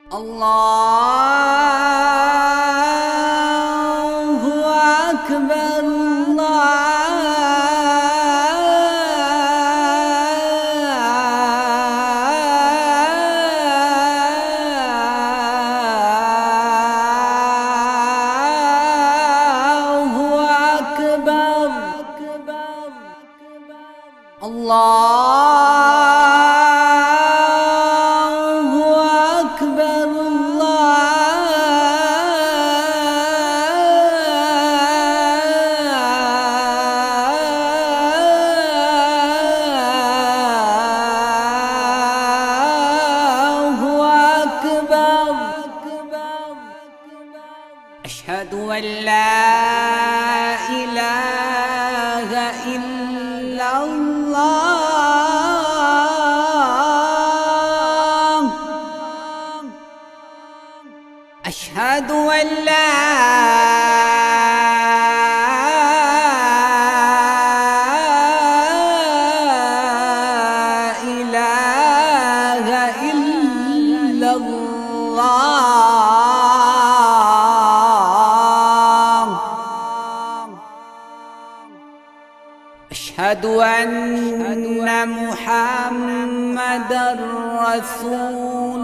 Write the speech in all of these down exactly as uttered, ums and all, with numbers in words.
الله أكبر الله أكبر الله أكبر الله أكبر. أشهد أن لا إله إلا الله. أشهد أن لا إله إلا الله. أشهد أن محمدًا رسول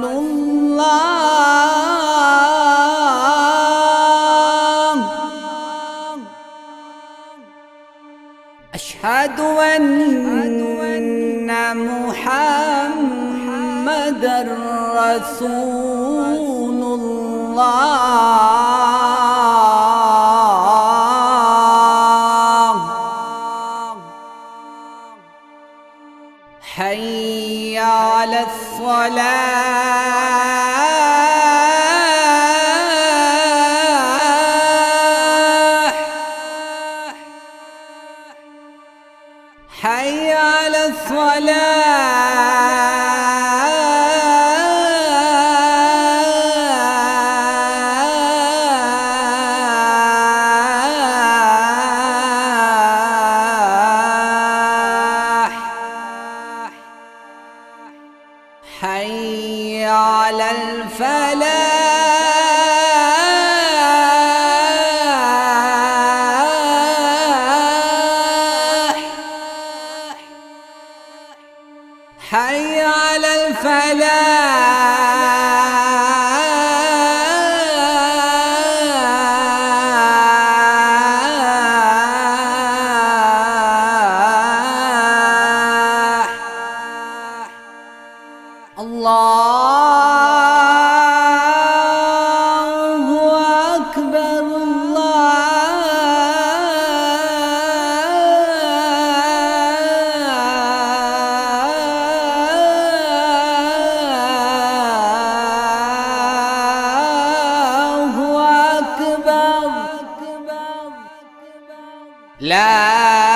الله. أشهد أن محمدًا رسول الله. حي على الصلاة. حي على الصلاة. حي على الفلاح. حي على الفلاح. الله أكبر الله أكبر. لا